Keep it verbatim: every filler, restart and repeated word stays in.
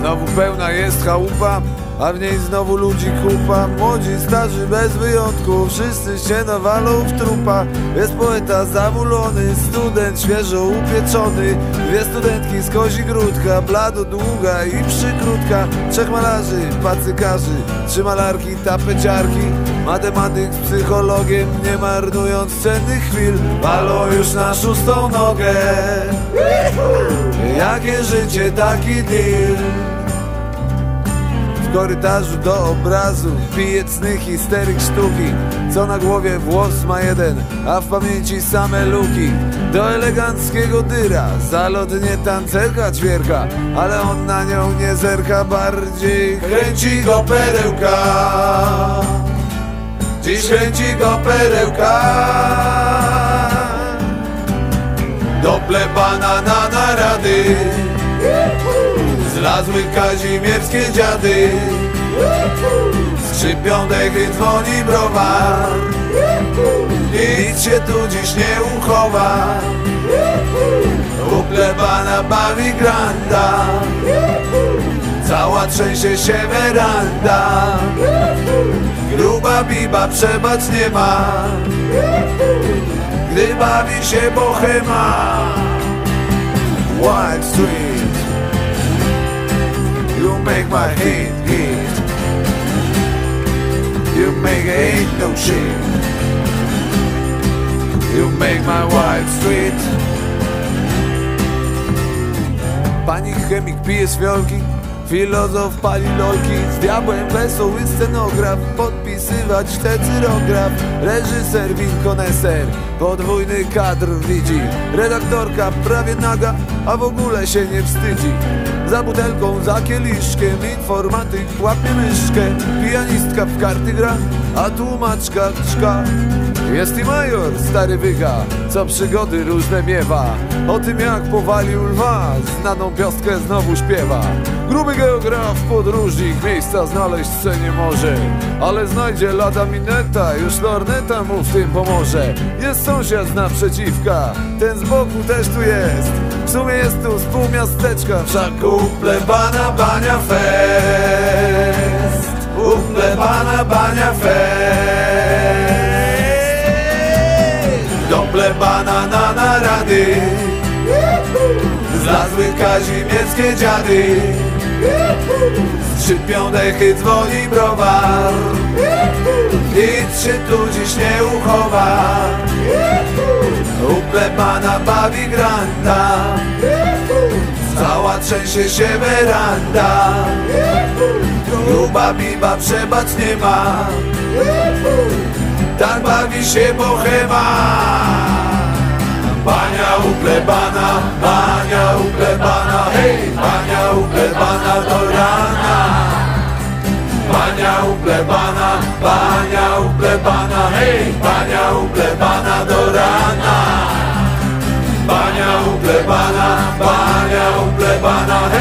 Znowu pełna jest chałupa, a w niej znowu ludzi kupa. Młodzi, starzy, bez wyjątku, wszyscy się nawalą w trupa. Jest poeta zawulony, student świeżo upieczony. Dwie studentki z Kozigródka, blado długa i przykrótka. Trzech malarzy, pacykarzy, trzy malarki, tapeciarki. Matematyk z psychologiem, nie marnując cennych chwil, walą już na szóstą nogę. Jakie życie, taki deal. W korytarzu do obrazu pije cny histeryk sztuki, co na głowie włos ma jeden, a w pamięci same luki. Do eleganckiego dyra zalotnie tancerka ćwierka, ale on na nią nie zerka, bardziej kręci go perełka. Dziś kręci go perełka. Do plebana na narady zlazły kazimierskie dziady. Skrzypią dechy, dzwoni browar, nic się tu dziś nie uchowa. U plebana bawi granda, cała trzęsie się weranda. Gruba biba przebacz nie ma, gdy bawi się bohema. Wide Street, you make my head hit. You make ain't no shit. You make my Wide Street. Pani chemik pije z fiolki, filozof pali lolki. Z diabłem wesoły scenograf, podpisywać chce cyrograf. Reżyser, win koneser, podwójny kadr widzi. Redaktorka prawie naga, a w ogóle się nie wstydzi. Za butelką, za kieliszkiem, informatyk łapie myszkę. Pianistka w karty gra, a tłumaczka czka. Jest i major, stary wyga, co przygody różne miewa. O tym jak powalił lwa, znaną piostkę znowu śpiewa. Gruby geograf, podróżnik, miejsca znaleźć se nie może, ale znajdzie lada mineta, już lorneta mu w tym pomoże. Jest sąsiad z naprzeciwka, ten z boku też tu jest. W sumie jest tu z pół miasteczka, wszak u plebana bania fest. U plebana bania fest. Do plebana na narady zlazły kazimierskie dziady. Skrzypią dechy, dzwoni browar, nic się tu dziś nie uchowa. U plebana bawi granda, cała trzęsie się weranda. Gruba biba przebacz nie ma, tak bawi się bohema. Bania u plebana, bania u plebana, hej! Bania u plebana do rana. Bania u plebana, bania u plebana, hej! Bania u plebana do rana. Bania u plebana, bania u plebana,